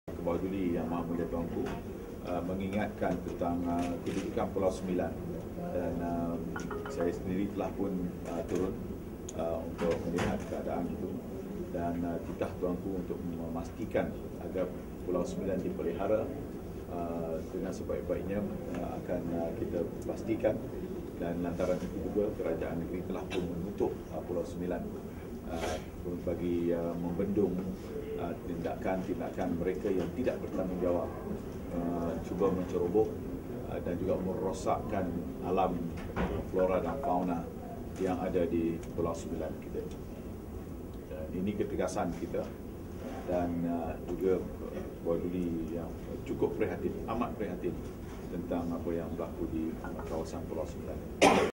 Ke bawah duli Yang Maha Mulia Tuanku mengingatkan tentang kedudukan Pulau Sembilan, dan saya sendiri telah pun turun untuk melihat keadaan itu, dan titah Tuanku untuk memastikan agar Pulau Sembilan dipelihara dengan sebaik-baiknya akan kita pastikan. Dan lantaran itu juga kerajaan negeri telah pun menutup Pulau Sembilan bagi membendung tindakan-tindakan mereka yang tidak bertanggungjawab, cuba menceroboh dan juga merosakkan alam flora dan fauna yang ada di Pulau Sembilan kita. Dan ini ketegasan kita, dan juga Bawah Duli yang cukup prihatin, amat prihatin tentang apa yang berlaku di kawasan Pulau Sembilan.